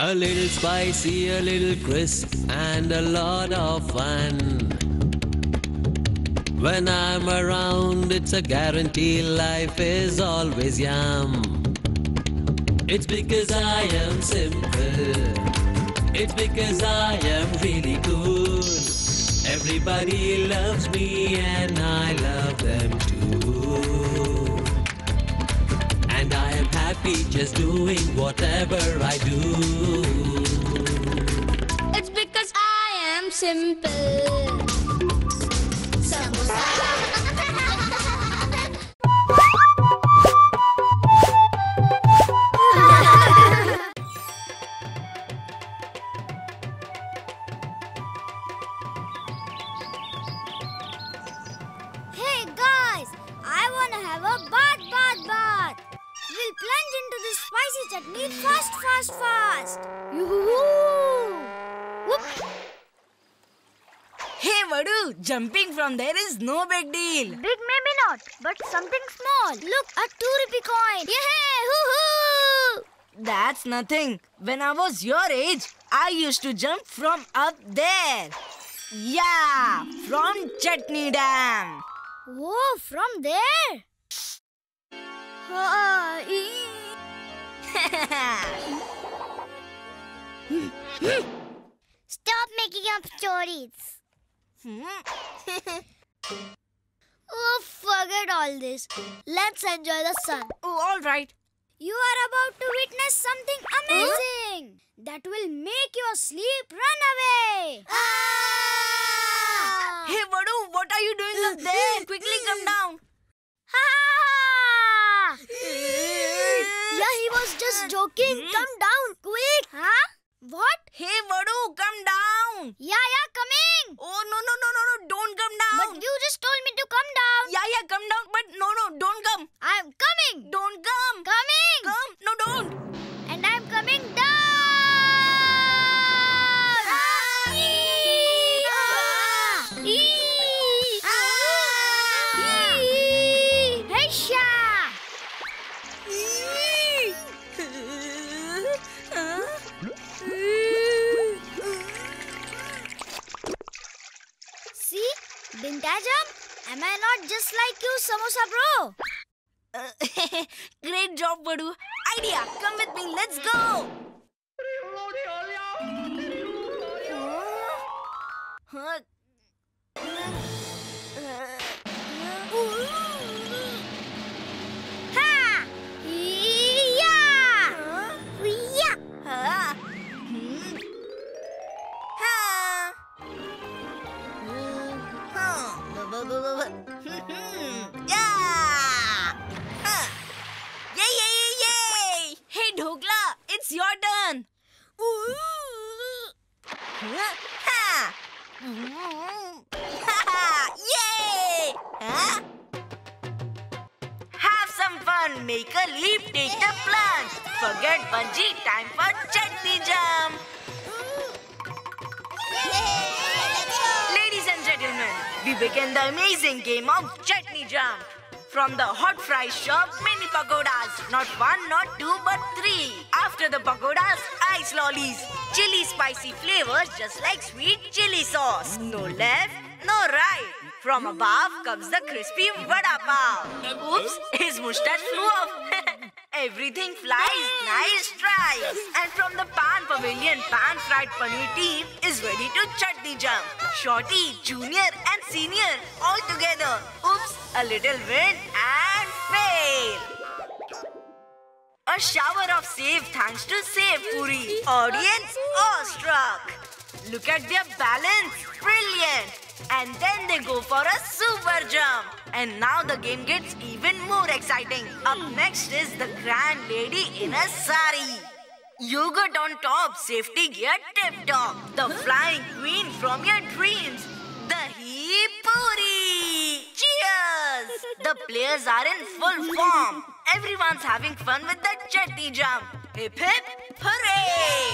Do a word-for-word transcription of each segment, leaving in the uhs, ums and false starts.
A little spicy, a little crisp, and a lot of fun. When I'm around, it's a guarantee life is always yum. It's because I am simple. It's because I am really cool. Everybody loves me and I love them too. And I am happy just doing whatever I do. It's because I am simple. Samosa. Hey guys, I wanna have a bath, bath, bath. We'll plunge into this spicy chutney fast, fast, fast. Yoo-hoo! Whoop. Hey Vadu, jumping from there is no big deal. Big maybe not, but something small. Look, a two rupee coin. Yay! Hoo-hoo! That's nothing. When I was your age, I used to jump from up there. Yeah, from Chutney Dam. Whoa, from there? Ah, ee. Stop making up stories. Oh, forget all this. Let's enjoy the sun. Oh, all right. You are about to witness something amazing that will make your sleep run away. Ah! Hey Vadu, what are you doing up there? Quickly come down. Ah! Yeah, he was just joking. Come down, quick. Huh? What? Hey Vadu, come down. Yeah, yeah, coming. Oh, no, no, no, no, no, don't come down. But you just told me to come down. Yeah, yeah, come down, but no, no, don't come. I'm coming. Don't come. Coming. Come. No, don't. And I'm coming down. Ah! Ee! Ah! Ee! Ah! Ee! Heysha! See? Didn't I jump? Am I not just like you, Samosa bro? Uh, great job, Vadu. Idea, come with me, let's go. Huh? Ha! Yeah! Yeah! Huh? Hmm? Huh? Huh? Yeah! Huh? Yay, yay, yay, yay! Hey, Dhokla, it's your turn. Huh? Ha! Yay! Huh? Have some fun, make a leap, take the plunge. Forget bungee, time for chutney jump. Ladies and gentlemen, we begin the amazing game of chutney jump. From the hot fry shop, mini pagodas. Not one, not two, but three. After the pagodas, ice lollies. Chili spicy flavors just like sweet chili sauce. No left, no right. From above comes the crispy vada pav. Oops, his mustache flew off. Everything flies, nice try. And from the Pan Pavilion, Pan Fried Paneer team is ready to chutney jump. Shorty, junior and senior all together. Oops, a little win and fail. A shower of save thanks to Save Puri. Audience awestruck. Look at their balance, brilliant. And then they go for a super jump. And now the game gets even more exciting. Up next is the grand lady in a sari. Yogurt on top, safety gear tip top. The flying queen from your dreams. The Puri. Cheers! The players are in full form. Everyone's having fun with the chutney jump. Hip hip, hooray!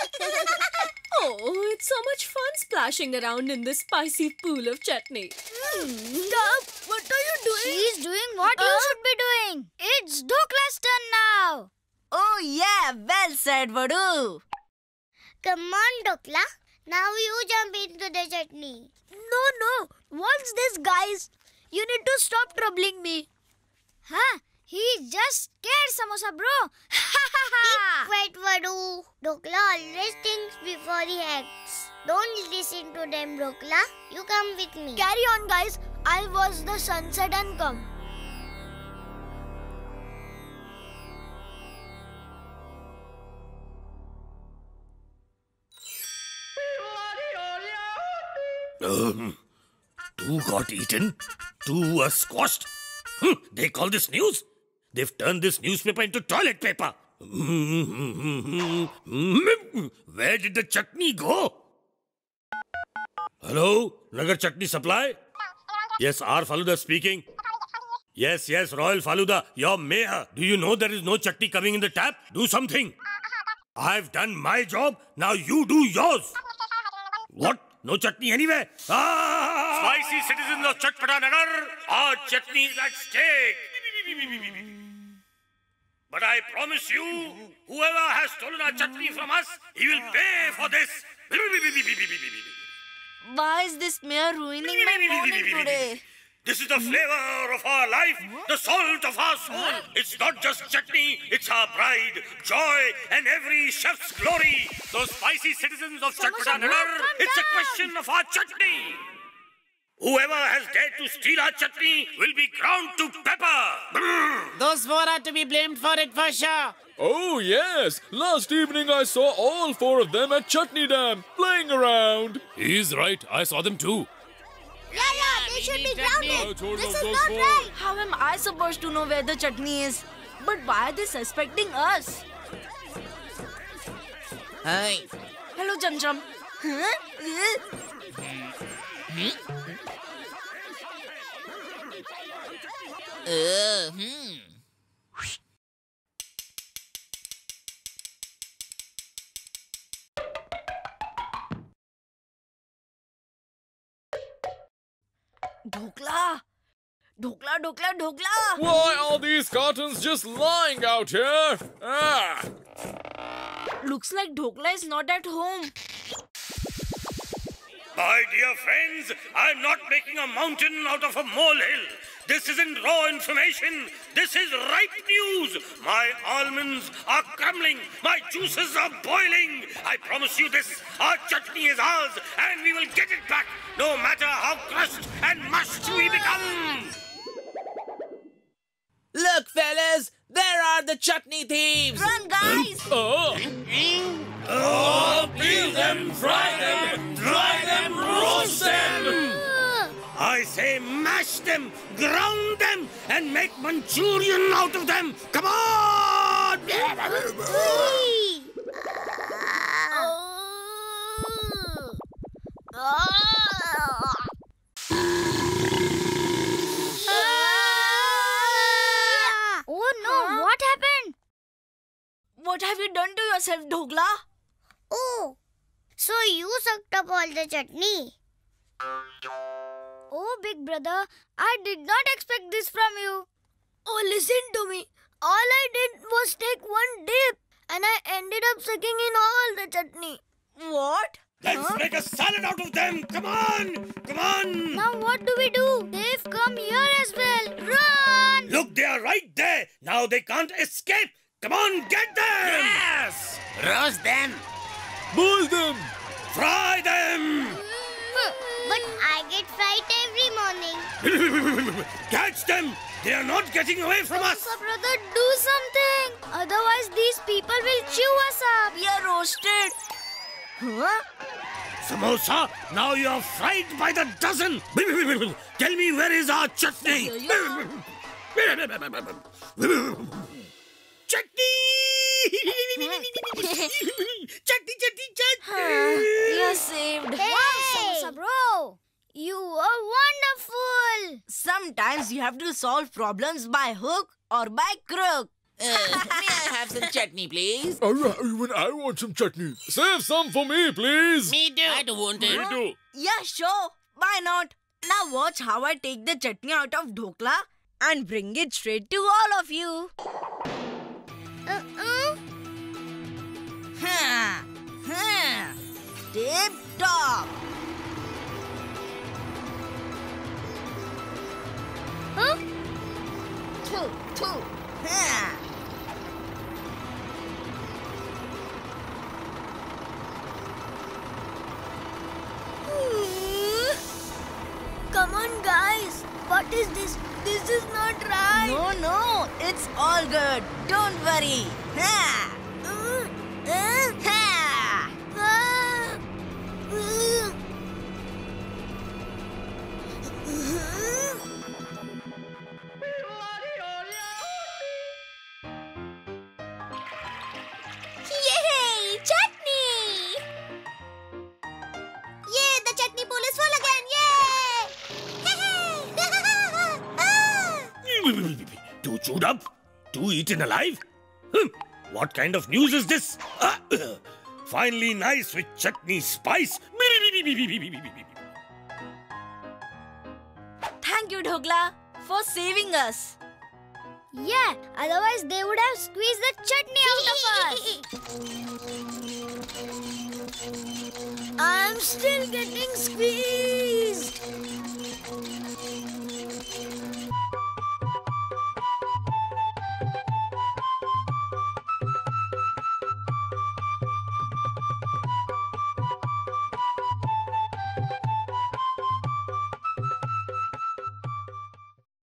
Oh, it's so much fun splashing around in this spicy pool of chutney. What are you doing? She's doing what you should be doing. It's Dhokla's turn now. Oh yeah, well said, Vadu. Come on, Dhokla. Now you jump into the chutney. No, no. What's this, guys? You need to stop troubling me. Huh? He's just scared, Samosa bro. Keep quiet, Vadu. Dhokla always thinks before he acts. Don't listen to them, Dhokla. You come with me. Carry on, guys. I'll watch the sunset and come. Um, two got eaten, two were squashed. Hmm, they call this news? They've turned this newspaper into toilet paper. Where did the chutney go? Hello, Nagar Chutney Supply? Yes, R. Faluda speaking. Yes, yes, Royal Faluda, your mayor. Do you know there is no chutney coming in the tap? Do something. I've done my job, now you do yours. What? No chutney anywhere? Ah! Spicy citizens of Chatpata Nagar, our chutney is at stake. But I promise you, whoever has stolen our chutney from us, he will pay for this. Why is this mayor ruining my morning today? This is the flavor of our life, the salt of our soul. It's not just chutney, it's our pride, joy, and every chef's glory. Those spicy citizens of Chatpata Nagar, it's a question of our chutney. Whoever has dared to steal our chutney will be ground to pepper. Those four are to be blamed for it for sure. Oh, yes. Last evening I saw all four of them at Chutney Dam, playing around. He's right. I saw them too. Yeah, yeah, they should be grounded. This is those not four. right. How am I supposed to know where the chutney is? But why are they suspecting us? Hi. Hello, Cham-Cham. Huh? Uh, hmm. Dhokla! Dhokla, Dhokla, Dhokla! Why are these cartons just lying out here? Ah! Looks like Dhokla is not at home. My dear friends, I'm not making a mountain out of a molehill. This isn't raw information. This is ripe news. My almonds are crumbling. My juices are boiling. I promise you this. Our chutney is ours and we will get it back no matter how crushed and mushed we become. Look, fellas, there are the chutney thieves. Run, guys! Oh! Oh, peel them, fry them, dry them, roast them. I say mash them, ground them, and make Manchurian out of them. Come on! Oh no, what happened? What have you done to yourself, Dhokla? Oh, so you sucked up all the chutney. Oh, big brother, I did not expect this from you. Oh, listen to me. All I did was take one dip and I ended up sucking in all the chutney. What? Let's huh? make a salad out of them. Come on, come on. Now what do we do? They've come here as well. Run! Look, they are right there. Now they can't escape. Come on, get them. Yes! Roast them. Boil them! Fry them. But I get fried every morning. Catch them. They are not getting away from us. So, brother, do something. Otherwise, these people will chew us up. We are roasted. Huh? Samosa, now you are fried by the dozen. Tell me, where is our chutney? Chutney! Chutney, chutney, chutney! You're saved. Hey! Wow, Samosa bro. You are wonderful. Sometimes you have to solve problems by hook or by crook. Uh, may I have some chutney, please? All right, even I want some chutney. Save some for me, please. Me too. I don't want it. Me too. Yeah, sure. Why not? Now watch how I take the chutney out of Dhokla and bring it straight to all of you. Uh-uh. Ha! Ha! Tip top! Huh? Two, two. Ha! Come on, guys. What is this? This is not right. No, no, it's all good. Don't worry. Ha! Uh, uh, Ha! ah, uh. Yay! Chutney! Yay! The chutney pool is full again! Yay! Too chewed up? Too eaten alive? Hmm. What kind of news is this? Ah, finally nice with chutney spice. Thank you, Dhokla, for saving us. Yeah, otherwise they would have squeezed the chutney out of us. I'm still getting squeezed.